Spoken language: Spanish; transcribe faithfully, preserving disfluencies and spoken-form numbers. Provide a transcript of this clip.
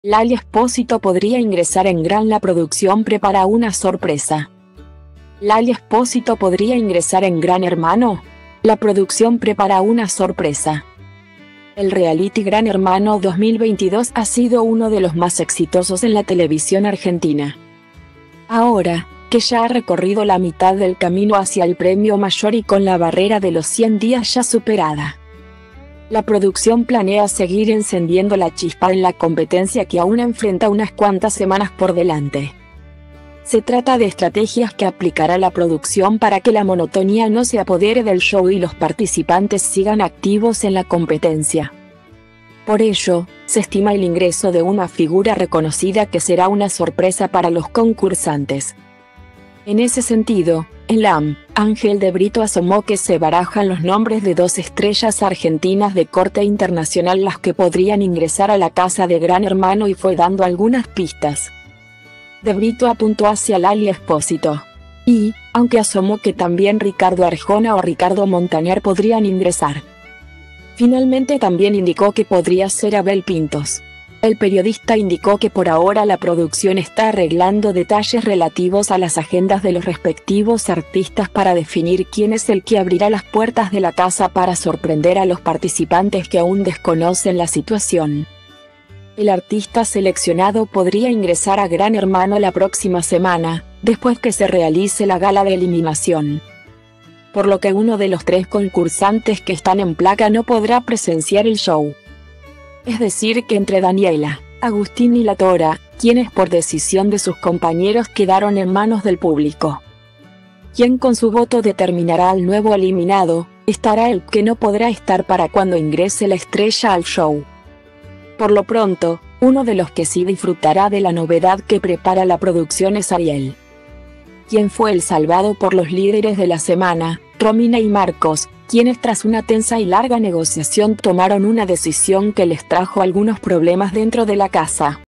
Lali Espósito podría ingresar en Gran. La producción prepara una sorpresa. ¿Lali Espósito podría ingresar en Gran Hermano? La producción prepara una sorpresa. El reality Gran Hermano dos mil veintidós ha sido uno de los más exitosos en la televisión argentina. Ahora, que ya ha recorrido la mitad del camino hacia el premio mayor y con la barrera de los cien días ya superada, la producción planea seguir encendiendo la chispa en la competencia que aún enfrenta unas cuantas semanas por delante. Se trata de estrategias que aplicará la producción para que la monotonía no se apodere del show y los participantes sigan activos en la competencia. Por ello, se estima el ingreso de una figura reconocida que será una sorpresa para los concursantes. En ese sentido, en la A M, Ángel de Brito asomó que se barajan los nombres de dos estrellas argentinas de corte internacional las que podrían ingresar a la casa de Gran Hermano y fue dando algunas pistas. De Brito apuntó hacia Lali Espósito. Y, aunque asomó que también Ricardo Arjona o Ricardo Montaner podrían ingresar. Finalmente también indicó que podría ser Abel Pintos. El periodista indicó que por ahora la producción está arreglando detalles relativos a las agendas de los respectivos artistas para definir quién es el que abrirá las puertas de la casa para sorprender a los participantes que aún desconocen la situación. El artista seleccionado podría ingresar a Gran Hermano la próxima semana, después que se realice la gala de eliminación. Por lo que uno de los tres concursantes que están en placa no podrá presenciar el show. Es decir que entre Daniela, Agustín y La Tora, quienes por decisión de sus compañeros quedaron en manos del público, quien con su voto determinará al nuevo eliminado, estará el que no podrá estar para cuando ingrese la estrella al show. Por lo pronto, uno de los que sí disfrutará de la novedad que prepara la producción es Ariel, quien fue el salvado por los líderes de la semana, Romina y Marcos, quienes tras una tensa y larga negociación tomaron una decisión que les trajo algunos problemas dentro de la casa.